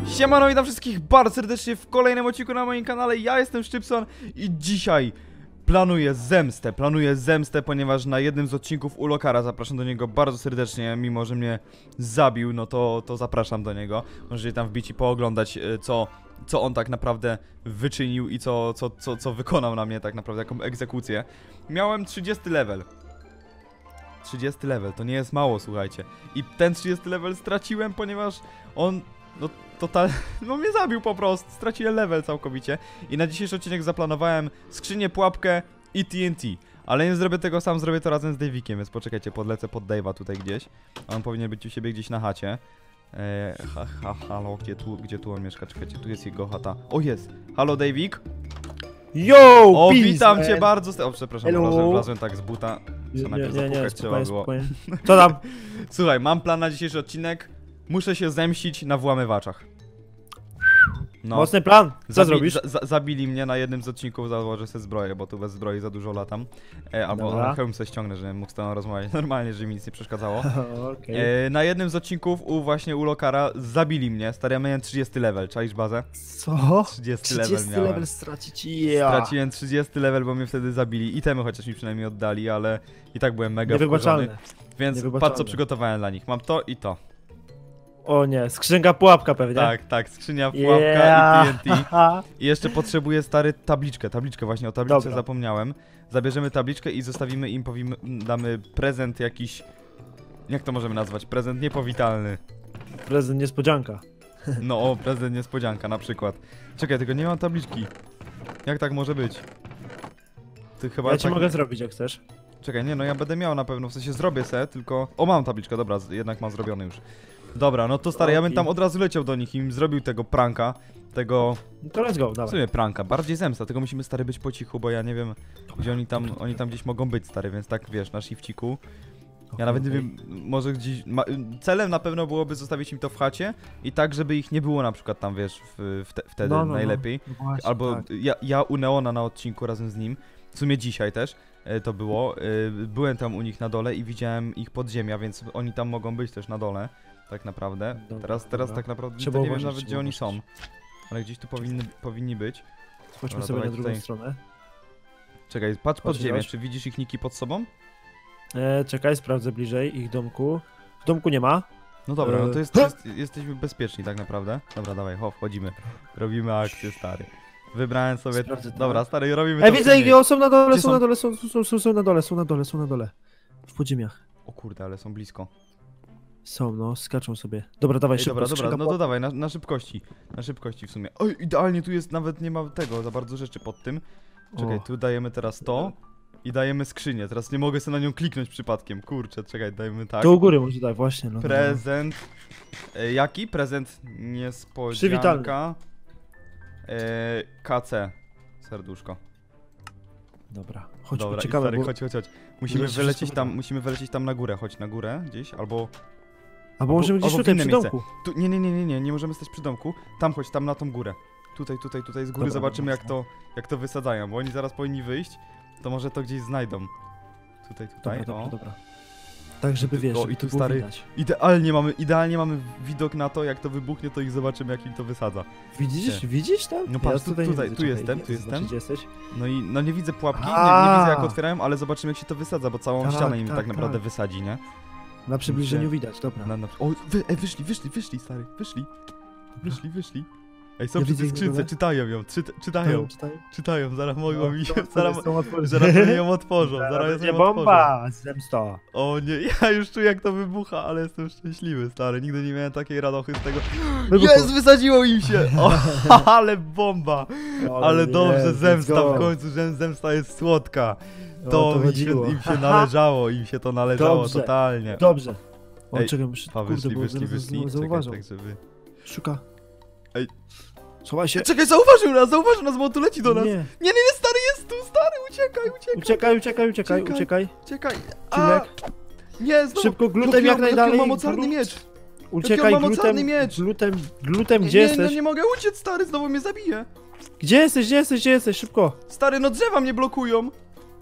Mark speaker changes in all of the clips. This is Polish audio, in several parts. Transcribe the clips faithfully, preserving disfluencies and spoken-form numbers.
Speaker 1: Siemano, witam wszystkich bardzo serdecznie w kolejnym odcinku na moim kanale. Ja jestem Szczypson i dzisiaj planuję zemstę, planuję zemstę, ponieważ na jednym z odcinków u Lokara zapraszam do niego bardzo serdecznie, mimo że mnie zabił, no to, to zapraszam do niego. Możecie tam wbić i pooglądać, co, co on tak naprawdę wyczynił i co, co, co, co wykonał na mnie tak naprawdę, jaką egzekucję. Miałem trzydziesty level. trzydziesty level, to nie jest mało, słuchajcie. I ten trzydziesty level straciłem, ponieważ on, no total, no mnie zabił po prostu. Straciłem level całkowicie. I na dzisiejszy odcinek zaplanowałem skrzynię, pułapkę i T N T. Ale nie zrobię tego sam, zrobię to razem z Davikiem, więc poczekajcie, podlecę pod Dave'a tutaj gdzieś. On powinien być u siebie gdzieś na chacie. Eee, ha, ha, halo, gdzie tu, gdzie tu on mieszka? Czekajcie, tu jest jego chata. O, jest! Halo, Davik!
Speaker 2: Yo,
Speaker 1: o,
Speaker 2: peace,
Speaker 1: witam
Speaker 2: man.
Speaker 1: cię bardzo. O, przepraszam, wlazłem, wlazłem tak z buta. Co
Speaker 2: Nie,
Speaker 1: najpierw
Speaker 2: nie, nie,
Speaker 1: zapukać trzeba
Speaker 2: spokojnie,
Speaker 1: było.
Speaker 2: spokojnie. Co tam?
Speaker 1: Słuchaj, mam plan na dzisiejszy odcinek. Muszę się zemścić na włamywaczach. No.
Speaker 2: Mocny plan. Co
Speaker 1: Zabi
Speaker 2: zrobisz?
Speaker 1: za za zabili mnie na jednym z odcinków, założę sobie zbroję, bo tu bez zbroi za dużo latam. E, albo
Speaker 2: Dobra.
Speaker 1: hełm sobie ściągnę, żebym mógł z tobą rozmawiać normalnie, żeby mi nic nie przeszkadzało.
Speaker 2: Okay.
Speaker 1: E, na jednym z odcinków u właśnie u Lokara zabili mnie. Stary, ja miałem trzydziesty level, czaisz bazę?
Speaker 2: Co?
Speaker 1: trzydziesty level
Speaker 2: trzydziesty
Speaker 1: miałem.
Speaker 2: level stracić, ja.
Speaker 1: Straciłem trzydziesty level, bo mnie wtedy zabili. Itemy chociaż mi przynajmniej oddali, ale i tak byłem mega wkurzony.
Speaker 2: Niewybaczalne.
Speaker 1: Więc
Speaker 2: Niewybaczalne.
Speaker 1: patrz, co przygotowałem dla nich. Mam to i to.
Speaker 2: O nie, skrzynka pułapka pewnie.
Speaker 1: Tak, tak, skrzynia, pułapka
Speaker 2: Yeah.
Speaker 1: i T N T. I jeszcze potrzebuję, stary, tabliczkę, tabliczkę właśnie, o tabliczce
Speaker 2: Dobra.
Speaker 1: zapomniałem. Zabierzemy tabliczkę i zostawimy im, powiem, damy prezent jakiś, jak to możemy nazwać, prezent niepowitalny.
Speaker 2: Prezent niespodzianka.
Speaker 1: No o, prezent niespodzianka na przykład. Czekaj, tylko nie mam tabliczki. Jak tak może być? Ty chyba
Speaker 2: Ja ci
Speaker 1: tak...
Speaker 2: mogę zrobić jak chcesz.
Speaker 1: Czekaj, nie, no ja będę miał na pewno, w sensie zrobię se, tylko... O, mam tabliczkę, dobra, jednak mam zrobiony już. Dobra, no to stary, ja bym tam od razu leciał do nich i im zrobił tego pranka, tego...
Speaker 2: No to let's go,
Speaker 1: W
Speaker 2: dawaj.
Speaker 1: sumie pranka, bardziej zemsta, tylko musimy, stary, być po cichu, bo ja nie wiem, gdzie oni tam, oni tam gdzieś mogą być, stary, więc tak, wiesz, na shifciku. Ja
Speaker 2: Okay,
Speaker 1: nawet nie
Speaker 2: okay.
Speaker 1: wiem, może gdzieś... Ma, celem na pewno byłoby zostawić im to w chacie i tak, żeby ich nie było na przykład tam, wiesz, w, w te, wtedy
Speaker 2: No, no,
Speaker 1: najlepiej.
Speaker 2: No właśnie,
Speaker 1: Albo
Speaker 2: tak.
Speaker 1: ja, ja u Neona na odcinku razem z nim, w sumie dzisiaj też e, to było, e, byłem tam u nich na dole i widziałem ich podziemia, więc oni tam mogą być też na dole, tak naprawdę.
Speaker 2: Dobra,
Speaker 1: teraz teraz
Speaker 2: dobra.
Speaker 1: tak naprawdę
Speaker 2: Trzeba
Speaker 1: to nie wiem
Speaker 2: uważać,
Speaker 1: nawet
Speaker 2: trzeba
Speaker 1: gdzie oni
Speaker 2: uważać.
Speaker 1: są, ale gdzieś tu powinny, powinni być.
Speaker 2: Chodźmy
Speaker 1: Dobra,
Speaker 2: sobie na
Speaker 1: dawaj
Speaker 2: drugą
Speaker 1: tutaj.
Speaker 2: stronę.
Speaker 1: Czekaj, patrz pod
Speaker 2: Chodź,
Speaker 1: ziemię,
Speaker 2: chodź.
Speaker 1: czy widzisz ich niki pod sobą?
Speaker 2: E, czekaj, sprawdzę bliżej ich domku. W domku nie ma.
Speaker 1: No dobra, no to
Speaker 2: E,
Speaker 1: jest, jest, jesteśmy bezpieczni tak naprawdę. Dobra, dawaj, ho, wchodzimy. Robimy akcję, stary. Wybrałem sobie...
Speaker 2: Sprawdzę to.
Speaker 1: Dobra, stary, robimy
Speaker 2: Ej,
Speaker 1: to
Speaker 2: widzę
Speaker 1: później.
Speaker 2: ich, o, są na dole,
Speaker 1: Gdzie
Speaker 2: są
Speaker 1: są?
Speaker 2: na dole, są, są, są, są na dole, są na dole, są na dole. W podziemiach.
Speaker 1: O kurde, ale są blisko.
Speaker 2: Są, no, skaczą sobie. Dobra, dawaj
Speaker 1: Ej,
Speaker 2: szybko,
Speaker 1: dobra, dobra,
Speaker 2: skrzynka
Speaker 1: no to dawaj, na, na szybkości. Na szybkości w sumie. Oj, idealnie tu jest, nawet nie ma tego, za bardzo rzeczy pod tym. Czekaj,
Speaker 2: O.
Speaker 1: tu dajemy teraz to i dajemy skrzynię. Teraz nie mogę sobie na nią kliknąć przypadkiem. Kurczę, czekaj, dajemy tak.
Speaker 2: To u góry może daj, właśnie, no.
Speaker 1: Prezent. E, jaki? Prezent niespodzianka. E, K C. Serduszko.
Speaker 2: Dobra, chodź,
Speaker 1: Dobra,
Speaker 2: uciekamy,
Speaker 1: i stary,
Speaker 2: bo...
Speaker 1: chodź, chodź, chodź. Musimy
Speaker 2: Zaraz się
Speaker 1: wylecieć
Speaker 2: wszystko
Speaker 1: tam,
Speaker 2: wyda.
Speaker 1: musimy wylecieć tam na górę, chodź na górę gdzieś, albo...
Speaker 2: Albo możemy gdzieś
Speaker 1: albo w
Speaker 2: tutaj
Speaker 1: inne
Speaker 2: przy
Speaker 1: miejsce.
Speaker 2: domku.
Speaker 1: Tu, nie, nie, nie, nie, nie, nie możemy stać przy domku. Tam chodź, tam na tą górę. Tutaj, tutaj, tutaj z góry
Speaker 2: Dobra,
Speaker 1: zobaczymy
Speaker 2: dobra,
Speaker 1: jak to, jak to wysadzają, bo oni zaraz powinni wyjść, to może to gdzieś znajdą. Tutaj, tutaj,
Speaker 2: Dobra,
Speaker 1: o.
Speaker 2: dobra, dobra. Tak, żeby
Speaker 1: tu-
Speaker 2: wiesz,
Speaker 1: o,
Speaker 2: żeby
Speaker 1: i
Speaker 2: to
Speaker 1: tu,
Speaker 2: było
Speaker 1: stary,
Speaker 2: widać.
Speaker 1: Idealnie mamy, idealnie mamy widok na to, jak to wybuchnie, to ich zobaczymy, jak im to wysadza.
Speaker 2: Widzisz,
Speaker 1: Gdzie?
Speaker 2: widzisz tam?
Speaker 1: No patrz, tu-
Speaker 2: nie
Speaker 1: tutaj,
Speaker 2: widzę,
Speaker 1: tu
Speaker 2: czekaj,
Speaker 1: jestem,
Speaker 2: nie
Speaker 1: tu
Speaker 2: chcę
Speaker 1: jestem.
Speaker 2: zobaczyć, gdzie jesteś.
Speaker 1: No i, no nie widzę pułapki, nie,
Speaker 2: A!
Speaker 1: nie widzę jak otwierają, ale zobaczymy jak się to wysadza, bo całą
Speaker 2: Tak,
Speaker 1: ścianę im tak,
Speaker 2: tak,
Speaker 1: naprawdę
Speaker 2: tak.
Speaker 1: wysadzi, nie?
Speaker 2: Na przybliżeniu widać, dobra.
Speaker 1: Na, na, o, wy, e, wyszli, wyszli, wyszli, stary, wyszli, wyszli, wyszli. Ej, są
Speaker 2: Ja
Speaker 1: przy
Speaker 2: widzę
Speaker 1: tej
Speaker 2: ich na
Speaker 1: skrzynce,
Speaker 2: dole.
Speaker 1: czytają ją, czyta, czytają,
Speaker 2: czytają.
Speaker 1: czytają, zaraz mogą
Speaker 2: No,
Speaker 1: mi się,
Speaker 2: są
Speaker 1: zaraz,
Speaker 2: otworzy, są otworzy.
Speaker 1: zaraz oni ją otworzą, zaraz
Speaker 2: będzie
Speaker 1: ją otworzą.
Speaker 2: bomba! Zemsta.
Speaker 1: O nie, ja już czuję jak to wybucha, ale jestem szczęśliwy, stary, nigdy nie miałem takiej radochy z tego.
Speaker 2: Wybuchło.
Speaker 1: Jest, wysadziło im się! O, ale bomba! Ale dobrze,
Speaker 2: jest,
Speaker 1: zemsta
Speaker 2: let's go.
Speaker 1: w końcu, że zemsta jest słodka.
Speaker 2: O,
Speaker 1: To,
Speaker 2: to
Speaker 1: im, się,
Speaker 2: chodziło.
Speaker 1: im się należało, im się to należało
Speaker 2: Dobrze.
Speaker 1: totalnie.
Speaker 2: Dobrze. O,
Speaker 1: Ej,
Speaker 2: czekaj, muszę,
Speaker 1: A
Speaker 2: kurde,
Speaker 1: wyszli,
Speaker 2: bo
Speaker 1: wyszli,
Speaker 2: zaraz
Speaker 1: wyszli,
Speaker 2: znowu
Speaker 1: czekaj,
Speaker 2: zauważą.
Speaker 1: tak żeby...
Speaker 2: Szuka.
Speaker 1: Ej.
Speaker 2: Schowaj się.
Speaker 1: Czekaj, zauważył nas, zauważył nas, bo on tu leci do nas. Nie,
Speaker 2: Nie.
Speaker 1: nie, nie, nie, stary jest tu, stary, uciekaj, uciekaj,
Speaker 2: Uciekaj, uciekaj, uciekaj,
Speaker 1: Uciekaj.
Speaker 2: uciekaj.
Speaker 1: uciekaj. A,
Speaker 2: Ciulek.
Speaker 1: nie, znowu.
Speaker 2: Szybko, glutem
Speaker 1: Jaki
Speaker 2: jak
Speaker 1: on-
Speaker 2: najdalej.
Speaker 1: Jaki on ma mocarny
Speaker 2: Glut.
Speaker 1: miecz.
Speaker 2: Uciekaj,
Speaker 1: on ma mocarny
Speaker 2: glutem,
Speaker 1: miecz.
Speaker 2: glutem, glutem,
Speaker 1: Nie,
Speaker 2: gdzie
Speaker 1: nie,
Speaker 2: jesteś?
Speaker 1: no nie mogę uciec, stary, znowu mnie zabije.
Speaker 2: Gdzie jesteś, gdzie jesteś, gdzie jesteś, szybko.
Speaker 1: Stary, no drzewa mnie blokują.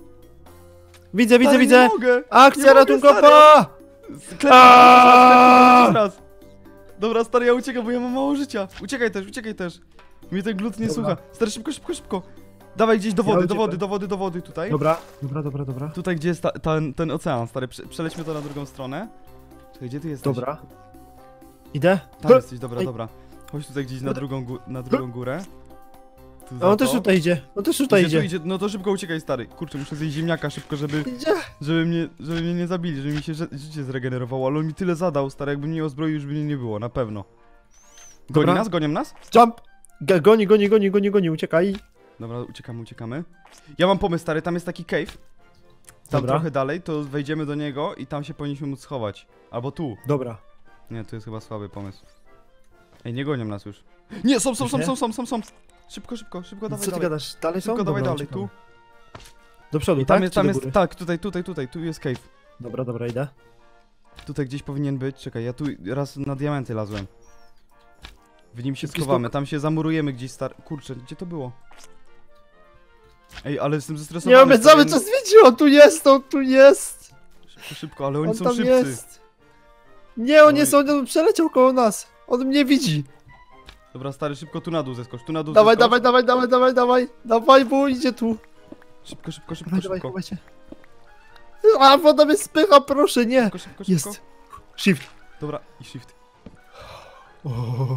Speaker 2: Widzę, widzę,
Speaker 1: Stary,
Speaker 2: widzę.
Speaker 1: Nie mogę.
Speaker 2: Akcja
Speaker 1: mogę,
Speaker 2: ratunkowa!
Speaker 1: stary. Klepnij jeszcze raz, klepnij jeszcze raz. Dobra, stary, ja uciekam, bo ja mam mało życia. Uciekaj też, uciekaj też. Mnie ten glut nie
Speaker 2: Dobra.
Speaker 1: słucha. Stary, szybko, szybko, szybko. Dawaj gdzieś do
Speaker 2: Ja
Speaker 1: wody, do
Speaker 2: uciekam.
Speaker 1: wody, do wody, do wody tutaj.
Speaker 2: Dobra, dobra, dobra, dobra.
Speaker 1: Tutaj, gdzie jest ta, ten, ten ocean, stary, prze, przelećmy to na drugą stronę. Czekaj, gdzie ty jesteś?
Speaker 2: Dobra. Idę?
Speaker 1: Tam jesteś, dobra,
Speaker 2: Ej.
Speaker 1: dobra. Chodź tutaj gdzieś na drugą, gó na drugą górę. Tu
Speaker 2: A
Speaker 1: za
Speaker 2: on też
Speaker 1: to.
Speaker 2: tutaj idzie, on też tutaj
Speaker 1: Idzie, tu
Speaker 2: idzie.
Speaker 1: idzie. No to szybko uciekaj, stary. Kurczę, muszę zjeść ziemniaka szybko, żeby,
Speaker 2: Idzie.
Speaker 1: żeby, mnie, żeby mnie nie zabili, żeby mi się ży życie zregenerowało. Ale on mi tyle zadał, stary, jakby mnie ozbroił, już by mnie nie było, na pewno. Goni
Speaker 2: Dobra.
Speaker 1: nas? Gonią nas?
Speaker 2: Jump! G goni, goni, goni, goni, goni, uciekaj.
Speaker 1: Dobra, uciekamy, uciekamy. Ja mam pomysł, stary, tam jest taki cave. Tam
Speaker 2: Dobra.
Speaker 1: trochę dalej, to wejdziemy do niego i tam się powinniśmy móc schować. Albo tu.
Speaker 2: Dobra.
Speaker 1: Nie, to jest chyba słaby pomysł. Ej, nie gonią nas już. Nie, są, są,
Speaker 2: Już
Speaker 1: są,
Speaker 2: nie?
Speaker 1: są, są, są, są. Szybko, szybko, szybko, dawaj,
Speaker 2: Co ty
Speaker 1: dawaj.
Speaker 2: gadasz? Dalej są?
Speaker 1: Szybko, dawaj
Speaker 2: Dobra,
Speaker 1: dalej, tu.
Speaker 2: uciekamy. Do przodu,
Speaker 1: I tam
Speaker 2: tak?
Speaker 1: jest,
Speaker 2: Czy
Speaker 1: tam
Speaker 2: do
Speaker 1: jest,
Speaker 2: góry?
Speaker 1: tak, tutaj, tutaj, tutaj, tu jest cave.
Speaker 2: Dobra, dobra, idę.
Speaker 1: Tutaj gdzieś powinien być, czekaj, ja tu raz na diamenty lazłem. W nim się
Speaker 2: Szybki
Speaker 1: schowamy,
Speaker 2: skok.
Speaker 1: tam się zamurujemy gdzieś star... Kurczę, gdzie to było? Ej, ale jestem zestresowany.
Speaker 2: Nie, mamy
Speaker 1: stary,
Speaker 2: cały czas widzi, on tu jest, on tu jest!
Speaker 1: Szybko, szybko, ale oni
Speaker 2: On
Speaker 1: są
Speaker 2: tam
Speaker 1: szybcy.
Speaker 2: jest! Nie, on
Speaker 1: No
Speaker 2: jest,
Speaker 1: i-
Speaker 2: on przeleciał koło nas! On mnie widzi!
Speaker 1: Dobra, stary, szybko tu na dół zeskocz, tu na dół
Speaker 2: Dawaj,
Speaker 1: zeskocz.
Speaker 2: dawaj, dawaj, dawaj, dawaj, dawaj! Dawaj, bo idzie tu!
Speaker 1: Szybko, szybko, szybko,
Speaker 2: Dawaj, dawaj,
Speaker 1: szybko.
Speaker 2: chowaj się. A, woda mnie spycha, proszę, nie!
Speaker 1: Szybko, szybko, szybko.
Speaker 2: Jest! Shift!
Speaker 1: Dobra, i shift.
Speaker 2: O,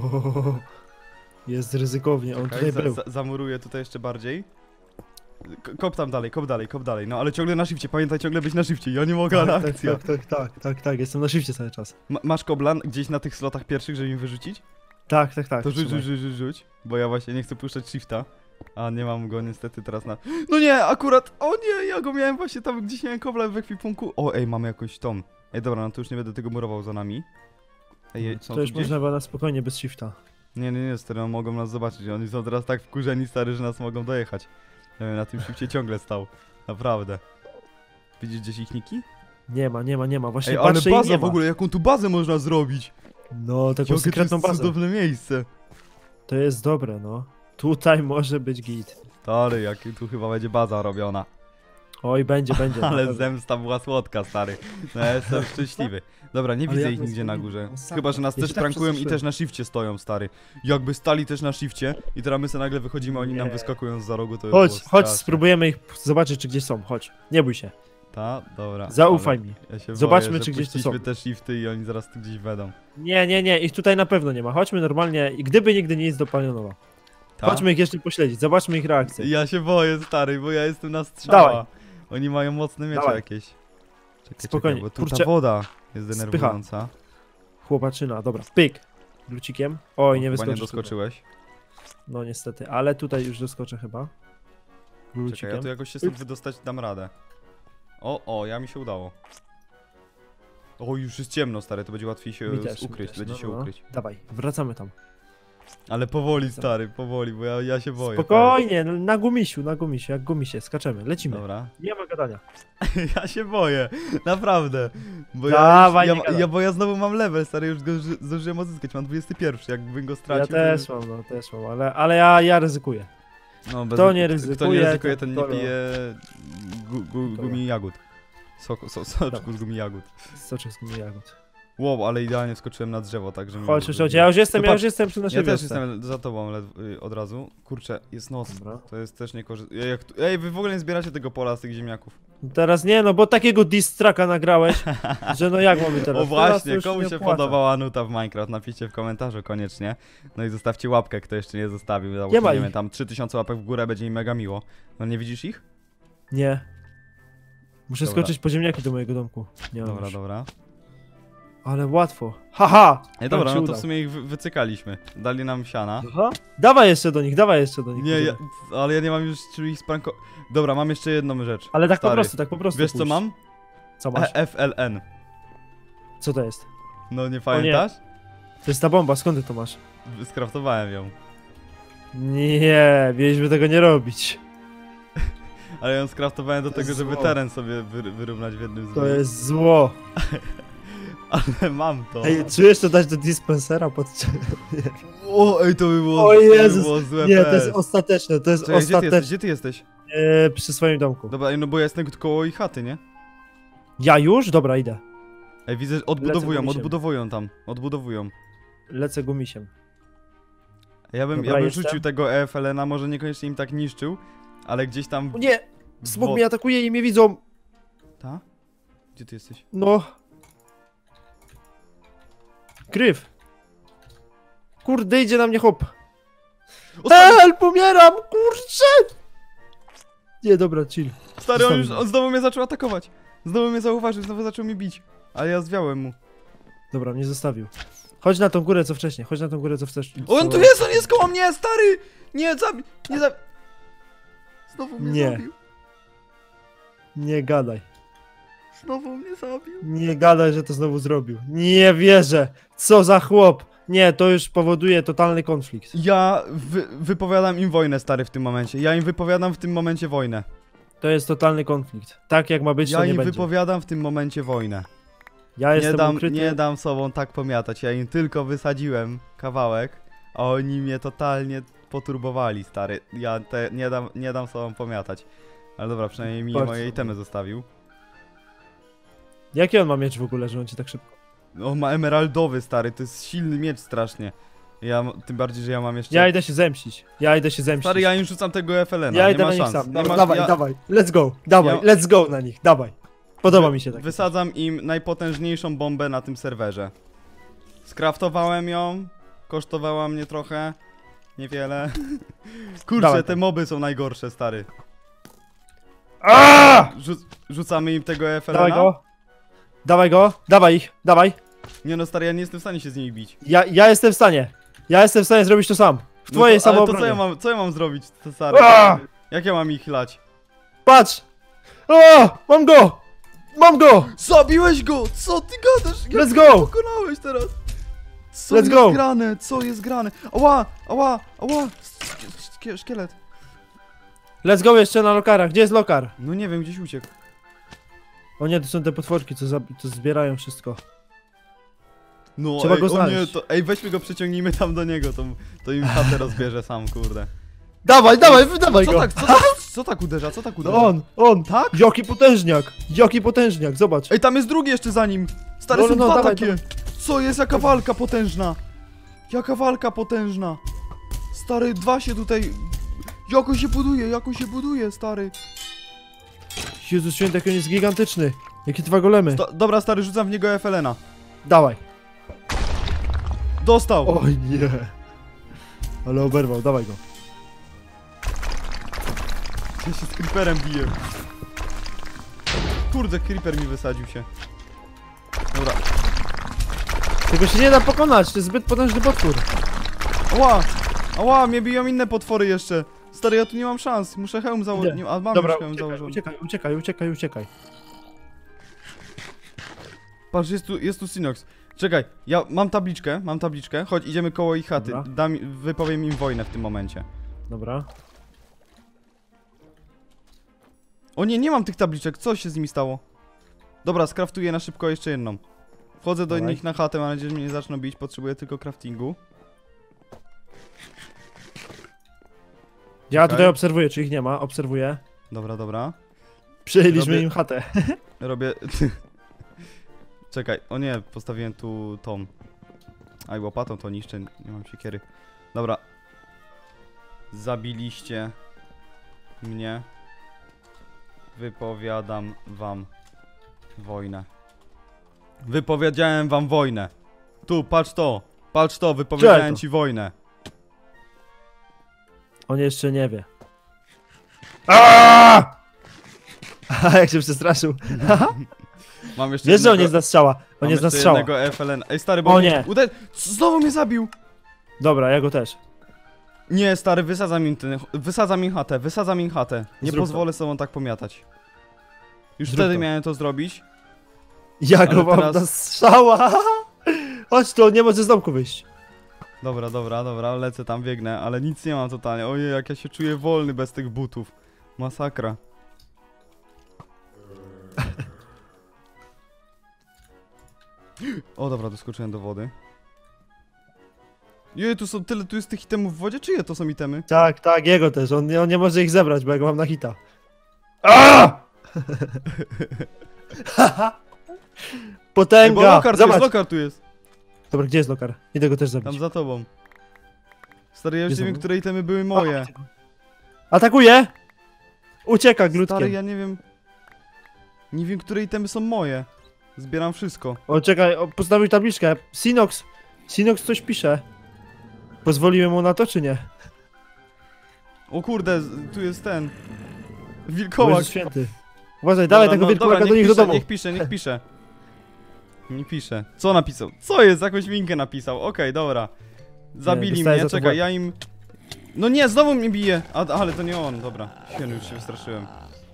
Speaker 2: jest ryzykownie, on
Speaker 1: Okej,
Speaker 2: tutaj
Speaker 1: za,
Speaker 2: był.
Speaker 1: za, zamuruję tutaj jeszcze bardziej. K kop tam dalej, kop dalej, kop dalej. No ale ciągle na shifcie, pamiętaj ciągle być na shifcie, ja nie mogę na
Speaker 2: Tak, tak,
Speaker 1: akcja.
Speaker 2: tak, tak, tak, tak, tak, jestem na shifcie cały czas.
Speaker 1: Ma masz koblan gdzieś na tych slotach pierwszych, żeby im wyrzucić?
Speaker 2: Tak, tak, tak.
Speaker 1: To rzuć,
Speaker 2: trzymaj.
Speaker 1: rzuć, rzuć, rzuć, bo ja właśnie nie chcę puszczać shifta. A nie mam go niestety teraz na... No nie, akurat, o nie, ja go miałem właśnie tam gdzieś miałem kobla w ekwipunku. O, ej, mamy jakąś tą. Ej, dobra, no to już nie będę tego murował za nami. Ej, ej, są
Speaker 2: To już
Speaker 1: tu gdzieś?
Speaker 2: można było na spokojnie, bez shifta.
Speaker 1: Nie, nie, nie, stary, no, mogą nas zobaczyć. Oni są teraz tak wkurzeni, stary, że nas mogą dojechać. Ja wiem, na tym shifcie ciągle stał. Naprawdę. Widzisz gdzieś ich niki?
Speaker 2: Nie ma, nie ma, nie ma, właśnie
Speaker 1: Ej, ale
Speaker 2: patrzę i
Speaker 1: baza
Speaker 2: nie
Speaker 1: w
Speaker 2: ma.
Speaker 1: ogóle, jaką tu bazę można zrobić?
Speaker 2: No, taką
Speaker 1: Jakie to
Speaker 2: sekretną
Speaker 1: jest
Speaker 2: bazę.
Speaker 1: cudowne miejsce.
Speaker 2: To jest dobre, no. Tutaj może być git.
Speaker 1: Stary, jak tu chyba będzie baza robiona.
Speaker 2: Oj, będzie, będzie. na
Speaker 1: Ale
Speaker 2: pewno.
Speaker 1: zemsta była słodka, stary. No ja jestem szczęśliwy. Dobra, nie
Speaker 2: Ale
Speaker 1: widzę
Speaker 2: jak
Speaker 1: ich
Speaker 2: nas
Speaker 1: nigdzie na
Speaker 2: zrobili?
Speaker 1: górze.
Speaker 2: Masakra.
Speaker 1: Chyba, że nas
Speaker 2: Ja
Speaker 1: też
Speaker 2: się tak
Speaker 1: prankują i
Speaker 2: przestraszyłem.
Speaker 1: też na shifcie stoją, stary. Jakby stali też na shifcie i teraz my sobie nagle wychodzimy, oni nam
Speaker 2: Nie.
Speaker 1: wyskakują z za rogu, to by
Speaker 2: Chodź,
Speaker 1: było
Speaker 2: chodź,
Speaker 1: straszne.
Speaker 2: spróbujemy ich zobaczyć, czy gdzieś są. Chodź, nie bój się.
Speaker 1: Ta? Dobra.
Speaker 2: Zaufaj
Speaker 1: ale
Speaker 2: mi.
Speaker 1: Ja się
Speaker 2: Zobaczmy,
Speaker 1: boję,
Speaker 2: czy
Speaker 1: że
Speaker 2: gdzieś tu
Speaker 1: puściliśmy
Speaker 2: są.
Speaker 1: te shifty i oni zaraz tu gdzieś wejdą.
Speaker 2: Nie, nie, nie, ich tutaj na pewno nie ma. Chodźmy normalnie i gdyby nigdy nie jest do Palionowa.
Speaker 1: Ta?
Speaker 2: Chodźmy ich jeszcze pośledzić, zobaczmy ich reakcję.
Speaker 1: Ja się boję, stary, bo ja jestem na strzała.
Speaker 2: Dawaj.
Speaker 1: Oni mają mocne miecze
Speaker 2: Dawaj.
Speaker 1: jakieś. Czekaj,
Speaker 2: Spokojnie,
Speaker 1: czekaj, bo tu
Speaker 2: kurczę.
Speaker 1: ta woda jest
Speaker 2: Spycha.
Speaker 1: denerwująca.
Speaker 2: Chłopaczyna, dobra, pyk. Glucikiem. Oj, nie
Speaker 1: Chyba
Speaker 2: wyskoczysz
Speaker 1: nie doskoczyłeś.
Speaker 2: tutaj. No niestety, ale tutaj już doskoczę chyba.
Speaker 1: Czekaj,
Speaker 2: Glucikiem.
Speaker 1: ja tu jakoś się stąd wydostać dam radę. O, o, ja mi się udało. O, już jest ciemno, stary, to będzie łatwiej się
Speaker 2: Mi też, mi
Speaker 1: ukryć,
Speaker 2: też,
Speaker 1: będzie
Speaker 2: no,
Speaker 1: się
Speaker 2: no.
Speaker 1: ukryć.
Speaker 2: Dawaj, wracamy tam.
Speaker 1: Ale powoli,
Speaker 2: Wracamy.
Speaker 1: stary, powoli, bo ja, ja się boję.
Speaker 2: Spokojnie, no, na gumisiu, na gumisiu, jak gumisie, skaczemy, lecimy.
Speaker 1: Dobra.
Speaker 2: Nie ma gadania.
Speaker 1: Ja się boję, naprawdę. Bo
Speaker 2: Dawaj,
Speaker 1: ja,
Speaker 2: nie
Speaker 1: ja,
Speaker 2: gadaj.
Speaker 1: ja, bo ja znowu mam level, stary, już go zdąży- zdążyłem odzyskać, mam dwudziesty pierwszy, jakbym go
Speaker 2: Ja
Speaker 1: stracił. to-
Speaker 2: też mam, no też mam, ale, ale ja, ja ryzykuję.
Speaker 1: No, bez,
Speaker 2: Kto nie
Speaker 1: Kto
Speaker 2: ryzykuje,
Speaker 1: nie ryzykuje, ten
Speaker 2: to-
Speaker 1: nie pije gu, gu,
Speaker 2: To
Speaker 1: gumi jagód. Soku, so, soczku
Speaker 2: Dobra.
Speaker 1: z gumi jagód.
Speaker 2: Soczek z gumi jagód.
Speaker 1: Wow, ale idealnie wskoczyłem na drzewo, tak, że mi-
Speaker 2: Chodź, chodź, chodź, ja już jestem,
Speaker 1: To
Speaker 2: ja
Speaker 1: patrz,
Speaker 2: już jestem przy naszej
Speaker 1: Ja też
Speaker 2: wiosce.
Speaker 1: jestem za tobą led, y, od razu. Kurczę, jest noc.
Speaker 2: Dobra.
Speaker 1: To jest też niekorzystne. Jak tu... Ej, wy w ogóle nie zbieracie tego pola z tych ziemniaków.
Speaker 2: Teraz nie, no bo takiego diss tracka nagrałeś, że no jak mamy teraz?
Speaker 1: O
Speaker 2: Teraz to
Speaker 1: właśnie,
Speaker 2: już
Speaker 1: komu
Speaker 2: nie
Speaker 1: się
Speaker 2: opłaca.
Speaker 1: podobała nuta w Minecraft? Napiszcie w komentarzu koniecznie. No i zostawcie łapkę, kto jeszcze nie zostawił.
Speaker 2: Nie ma
Speaker 1: Założymy
Speaker 2: ich.
Speaker 1: tam trzy tysiące łapek w górę, będzie mi mega miło. No nie widzisz ich?
Speaker 2: Nie. Muszę
Speaker 1: Dobra.
Speaker 2: skoczyć po ziemniaki do mojego domku. Nie mam
Speaker 1: Dobra,
Speaker 2: już.
Speaker 1: dobra.
Speaker 2: Ale łatwo. Haha!
Speaker 1: Ej, dobra,
Speaker 2: się
Speaker 1: no to
Speaker 2: udało.
Speaker 1: w sumie ich wy wycykaliśmy. Dali nam siana.
Speaker 2: Aha. Dawaj jeszcze do nich, dawaj jeszcze do nich.
Speaker 1: Nie, ja,
Speaker 2: pójdziemy.
Speaker 1: ale ja nie mam już czym ich spranko... Dobra, mam jeszcze jedną rzecz.
Speaker 2: Ale tak po
Speaker 1: Stary.
Speaker 2: prostu, tak po prostu.
Speaker 1: Wiesz co
Speaker 2: pójść.
Speaker 1: mam?
Speaker 2: Co masz?
Speaker 1: E F L N.
Speaker 2: Co to jest?
Speaker 1: No nie pamiętasz?
Speaker 2: To jest ta bomba, skąd ty to masz?
Speaker 1: Skraftowałem ją.
Speaker 2: Nie, mieliśmy tego nie robić.
Speaker 1: Ale ją skraftowałem do
Speaker 2: To
Speaker 1: tego,
Speaker 2: jest
Speaker 1: żeby
Speaker 2: zło.
Speaker 1: teren sobie wy wyrównać w jednym z
Speaker 2: To
Speaker 1: nich.
Speaker 2: jest zło.
Speaker 1: Ale mam to.
Speaker 2: Ej, czujesz to dać do dispensera pod...
Speaker 1: O, ej, to by było,
Speaker 2: O
Speaker 1: to by
Speaker 2: Jezus,
Speaker 1: było złe
Speaker 2: Nie, to
Speaker 1: P S.
Speaker 2: jest ostateczne, to jest
Speaker 1: Czekaj, gdzie ty jesteś?
Speaker 2: ostateczne.
Speaker 1: Gdzie ty jesteś?
Speaker 2: E, przy swoim domku.
Speaker 1: Dobra, ej, no bo ja jestem koło ich chaty, nie?
Speaker 2: Ja już? Dobra, idę.
Speaker 1: Ej, widzę, odbudowują,
Speaker 2: do siebie.
Speaker 1: odbudowują tam. Odbudowują.
Speaker 2: lecę gumisiem.
Speaker 1: Ja bym,
Speaker 2: Dobra,
Speaker 1: ja bym
Speaker 2: jestem.
Speaker 1: rzucił tego E F L N a, może niekoniecznie im tak niszczył, ale gdzieś tam...
Speaker 2: O nie! Smok
Speaker 1: wo-
Speaker 2: mnie atakuje i mnie widzą!
Speaker 1: Ta? Gdzie ty jesteś?
Speaker 2: No. Kryw. Kurde, idzie na mnie hop.
Speaker 1: O, stary,
Speaker 2: Help, umieram, kurczę! Nie, dobra, chill.
Speaker 1: stary on, już,
Speaker 2: Zostawił
Speaker 1: on znowu mnie zaczął atakować. Znowu mnie zauważył, znowu zaczął mi bić. Ale ja zwiałem mu.
Speaker 2: Dobra, mnie zostawił. Chodź na tą górę co wcześniej, chodź na tą górę co wcześniej.
Speaker 1: O, on tu jest, on jest koło mnie, stary! Nie, zabi... Nie zabi... Znowu mnie
Speaker 2: Nie.
Speaker 1: zabił.
Speaker 2: Nie gadaj.
Speaker 1: Znowu mnie zabił.
Speaker 2: Nie gadaj, że to znowu zrobił. Nie wierzę. Co za chłop. Nie, to już powoduje totalny konflikt.
Speaker 1: Ja wy, wypowiadam im wojnę, stary, w tym momencie. Ja im wypowiadam w tym momencie wojnę.
Speaker 2: To jest totalny konflikt. Tak jak ma być,
Speaker 1: Ja
Speaker 2: to nie
Speaker 1: im
Speaker 2: będzie.
Speaker 1: wypowiadam w tym momencie wojnę.
Speaker 2: Ja
Speaker 1: Nie
Speaker 2: jestem
Speaker 1: dam,
Speaker 2: ukryty.
Speaker 1: nie dam sobą tak pomiatać. Ja im tylko wysadziłem kawałek, a oni mnie totalnie poturbowali, stary. Ja te, nie, dam, nie dam sobą pomiatać. Ale dobra, przynajmniej mi
Speaker 2: Bardzo
Speaker 1: moje
Speaker 2: dobrze.
Speaker 1: itemy zostawił.
Speaker 2: Jaki on ma miecz w ogóle, że on ci tak szybko?
Speaker 1: On ma emeraldowy, stary, to jest silny miecz strasznie. Ja, m- tym bardziej, że ja mam jeszcze...
Speaker 2: Ja idę się zemścić. Ja idę się zemścić.
Speaker 1: Stary, ja im rzucam tego F L N a,
Speaker 2: Ja
Speaker 1: nie
Speaker 2: idę
Speaker 1: ma
Speaker 2: na nich
Speaker 1: szans.
Speaker 2: sam.
Speaker 1: Nie
Speaker 2: Dawaj,
Speaker 1: ma,
Speaker 2: dawaj,
Speaker 1: ja
Speaker 2: dawaj. Let's go. Dawaj,
Speaker 1: Ja-
Speaker 2: let's go na nich. Dawaj. Podoba mi się tak.
Speaker 1: Wysadzam im najpotężniejszą bombę na tym serwerze. Skraftowałem ją, kosztowała mnie trochę, niewiele. Kurczę,
Speaker 2: Dawaj
Speaker 1: te
Speaker 2: tam.
Speaker 1: moby są najgorsze, stary.
Speaker 2: Aaaa!
Speaker 1: Rzu rzucamy im tego F L
Speaker 2: Dawaj
Speaker 1: N a?
Speaker 2: go. Dawaj go. Dawaj ich. Dawaj.
Speaker 1: Nie no, stary, ja nie jestem w stanie się z nimi bić.
Speaker 2: Ja, ja jestem w stanie. Ja jestem w stanie zrobić to sam. W
Speaker 1: No
Speaker 2: twojej
Speaker 1: to, ale to co
Speaker 2: samoobronie.
Speaker 1: ja mam, co ja mam zrobić, to stary?
Speaker 2: Aaaa!
Speaker 1: Jak ja mam ich lać?
Speaker 2: Patrz! O! Mam go! Mam go!
Speaker 1: Zabiłeś go! Co ty gadasz? Jak
Speaker 2: Let's
Speaker 1: ty
Speaker 2: go!
Speaker 1: go pokonałeś teraz? Co
Speaker 2: Let's
Speaker 1: jest
Speaker 2: go!
Speaker 1: grane? Co jest grane? Ała! Ała! Ała! Szkie- Szkielet.
Speaker 2: Let's go jeszcze na lokara. Gdzie jest lokar?
Speaker 1: No nie wiem, gdzieś uciekł.
Speaker 2: O nie, to są te potworki, co, za, co zbierają wszystko.
Speaker 1: No,
Speaker 2: Trzeba
Speaker 1: ej,
Speaker 2: go
Speaker 1: o nie,
Speaker 2: znaleźć.
Speaker 1: to, ej, weźmy go, przeciągnijmy tam do niego, to, to im chatę rozbierze sam, kurde.
Speaker 2: Dawaj, dawaj, wydawaj
Speaker 1: Co
Speaker 2: go!
Speaker 1: tak, co tak, co tak uderza, co tak uderza?
Speaker 2: No on, on!
Speaker 1: Tak?
Speaker 2: Jaki potężniak! Jaki potężniak, zobacz!
Speaker 1: Ej, tam jest drugi jeszcze za nim! Stare
Speaker 2: No,
Speaker 1: są
Speaker 2: no, no,
Speaker 1: dwa
Speaker 2: dawaj,
Speaker 1: takie! Co jest, jaka walka potężna! Jaka walka potężna! Stary, dwa się tutaj... Jako się buduje, jako się buduje, stary!
Speaker 2: Jezus święty, jak on jest gigantyczny! Jakie dwa golemy!
Speaker 1: Sta dobra, stary, rzucam w niego F L N a.
Speaker 2: Dawaj!
Speaker 1: Dostał!
Speaker 2: Oj nie! Ale oberwał, dawaj go.
Speaker 1: Ja się z creeperem biję. Kurde, creeper mi wysadził się. Dobra.
Speaker 2: Tego się nie da pokonać, to jest zbyt potężny potwór.
Speaker 1: Ała! Ała, mnie biją inne potwory jeszcze. Stary, ja tu nie mam szans, muszę hełm założyć.
Speaker 2: Idę.
Speaker 1: A mam
Speaker 2: Dobra,
Speaker 1: już hełm
Speaker 2: uciekaj,
Speaker 1: założony.
Speaker 2: uciekaj, uciekaj, uciekaj, uciekaj.
Speaker 1: Patrz, jest tu, jest tu Sinox. Czekaj, ja mam tabliczkę, mam tabliczkę. Chodź, idziemy koło ich chaty.
Speaker 2: Dobra.
Speaker 1: Dam, wypowiem im wojnę w tym momencie.
Speaker 2: Dobra.
Speaker 1: O nie, nie mam tych tabliczek, co się z nimi stało? Dobra, skraftuję na szybko jeszcze jedną. Wchodzę do
Speaker 2: Dawaj.
Speaker 1: nich na chatę, mam nadzieję, że mnie nie zaczną bić, potrzebuję tylko craftingu.
Speaker 2: Ja
Speaker 1: Czekaj.
Speaker 2: tutaj obserwuję, czy ich nie ma, obserwuję.
Speaker 1: Dobra, dobra.
Speaker 2: Przejęliśmy
Speaker 1: Robię-
Speaker 2: im chatę.
Speaker 1: Robię... Czekaj, o nie, postawiłem tu tą... Aj, łopatą to niszczę, nie mam siekiery. Dobra. Zabiliście mnie. Wypowiadam wam wojnę. Wypowiedziałem wam wojnę. Tu, patrz to. Patrz to, wypowiedziałem
Speaker 2: Czego?
Speaker 1: ci wojnę.
Speaker 2: On jeszcze nie wie. Aaaa! Jak się przestraszył.
Speaker 1: Mam jeszcze
Speaker 2: Wiesz, że on
Speaker 1: jednego-
Speaker 2: nie zna strzała. On
Speaker 1: mam
Speaker 2: nie zna
Speaker 1: jeszcze
Speaker 2: strzała.
Speaker 1: jednego F L N. Ej, stary, bo...
Speaker 2: O
Speaker 1: mnie-
Speaker 2: nie.
Speaker 1: Uder... Znowu mnie zabił!
Speaker 2: Dobra, ja go też.
Speaker 1: Nie, stary, wysadzam im ten... Wysadzam im chatę, wysadzam im chatę. Nie
Speaker 2: Zrób to.
Speaker 1: pozwolę sobą tak pomiatać. Już
Speaker 2: Zrób
Speaker 1: wtedy
Speaker 2: to.
Speaker 1: miałem to zrobić.
Speaker 2: Ja go
Speaker 1: Ale
Speaker 2: mam
Speaker 1: teraz-
Speaker 2: na strzała. Chodź tu, on nie może z domku wyjść.
Speaker 1: Dobra, dobra, dobra, lecę tam, biegnę, ale nic nie mam totalnie. Ojej, jak ja się czuję wolny bez tych butów. Masakra. O, dobra, doskoczyłem do wody. Jej, tu są tyle, tu jest tych itemów w wodzie, czyje to są itemy?
Speaker 2: Tak, tak, jego też. On, on nie może ich zebrać, bo ja go mam na hita. Aaaa!
Speaker 1: Ej, bo
Speaker 2: Potęga!
Speaker 1: lokar tu jest,
Speaker 2: Zobacz,
Speaker 1: lokar tu jest.
Speaker 2: Dobra, gdzie jest lokar? Idę go też
Speaker 1: Tam
Speaker 2: zabić.
Speaker 1: za tobą. Stary, ja już
Speaker 2: Gdzie
Speaker 1: nie wiem,
Speaker 2: są?
Speaker 1: które itemy były moje.
Speaker 2: Atakuje! Ucieka
Speaker 1: Stary,
Speaker 2: glutkiem.
Speaker 1: ja nie wiem... Nie wiem, które itemy są moje. Zbieram wszystko.
Speaker 2: O, czekaj, o, postawił tabliczkę. Sinox. Sinox coś pisze. Pozwoliłem mu na to, czy nie?
Speaker 1: O kurde, z- tu jest ten...
Speaker 2: Boże
Speaker 1: Wilkołak.
Speaker 2: święty. Uważaj, dawaj
Speaker 1: Dobra,
Speaker 2: tego
Speaker 1: no,
Speaker 2: wilkołaka
Speaker 1: dobra,
Speaker 2: do nich do
Speaker 1: pisze,
Speaker 2: domu.
Speaker 1: Niech pisze, niech pisze. Nie pisze. Co napisał? Co jest? Jakąś minkę napisał. Okej, dobra. Zabili
Speaker 2: dostaję
Speaker 1: mnie,
Speaker 2: za to
Speaker 1: czekaj,
Speaker 2: łeb.
Speaker 1: ja im... No nie, znowu mnie bije! A, ale to nie on, dobra. Świetnie, już się wystraszyłem.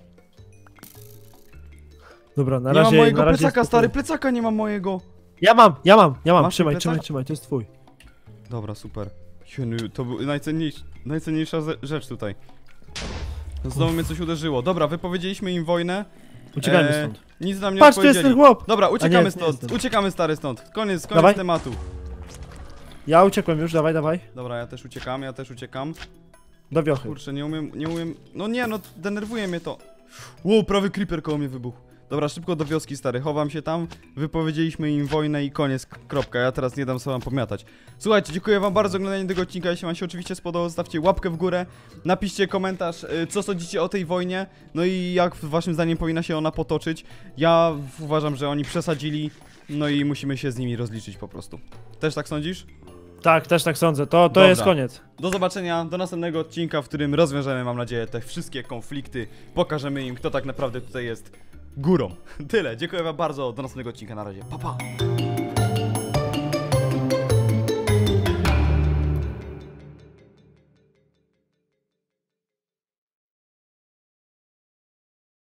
Speaker 2: Dobra, na
Speaker 1: Nie mam
Speaker 2: razie,
Speaker 1: mojego
Speaker 2: na razie
Speaker 1: plecaka,
Speaker 2: jest
Speaker 1: stary,
Speaker 2: spokój.
Speaker 1: plecaka nie mam mojego.
Speaker 2: Ja mam, ja mam, ja mam.
Speaker 1: Masz
Speaker 2: Trzymaj,
Speaker 1: ten
Speaker 2: trzymaj,
Speaker 1: plecak?
Speaker 2: trzymaj, to jest twój.
Speaker 1: Dobra, super. Świetnie, to był najcenniejszy, najcenniejsza ze- rzecz tutaj. Znowu mnie coś uderzyło. Dobra, wypowiedzieliśmy im wojnę.
Speaker 2: Uciekajmy
Speaker 1: Eee,
Speaker 2: stąd.
Speaker 1: Nic nam nie
Speaker 2: Patrz, tu jest ten
Speaker 1: odpowiedzieli.
Speaker 2: chłop!
Speaker 1: Dobra,
Speaker 2: A
Speaker 1: uciekamy
Speaker 2: nie,
Speaker 1: stąd,
Speaker 2: nie
Speaker 1: uciekamy stary stąd. Koniec, koniec
Speaker 2: Dawaj.
Speaker 1: tematu.
Speaker 2: Ja uciekłem już, dawaj, dawaj.
Speaker 1: Dobra, ja też uciekam, ja też uciekam.
Speaker 2: Do wiochy.
Speaker 1: Kurczę, nie umiem, nie umiem... No nie, no denerwuje mnie to. Wow, prawy creeper koło mnie wybuchł. Dobra, szybko do wioski, stary, chowam się tam. Wypowiedzieliśmy im wojnę i koniec, k- kropka. Ja teraz nie dam sobie pomiatać. Słuchajcie, dziękuję wam bardzo za oglądanie tego odcinka. Jeśli wam się oczywiście spodobał, zostawcie łapkę w górę. Napiszcie komentarz, y, co sądzicie o tej wojnie. No i jak waszym zdaniem powinna się ona potoczyć. Ja uważam, że oni przesadzili. No i musimy się z nimi rozliczyć po prostu. Też tak sądzisz?
Speaker 2: Tak, też tak sądzę. To, to
Speaker 1: Dobra.
Speaker 2: jest koniec.
Speaker 1: Do zobaczenia, do następnego odcinka, w którym rozwiążemy, mam nadzieję, te wszystkie konflikty. Pokażemy im, kto tak naprawdę tutaj jest górą. Tyle, dziękuję wam bardzo, do następnego odcinka, na razie, pa pa!